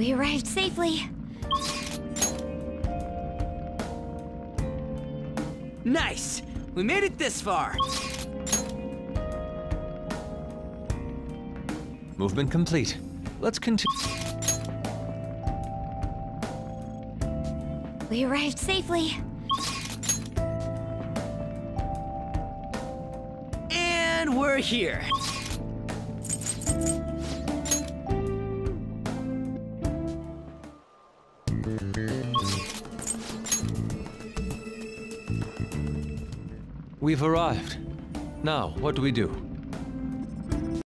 We arrived safely. Nice! We made it this far! Movement complete. Let's continue. We arrived safely. And we're here! We've arrived. Now, what do we do?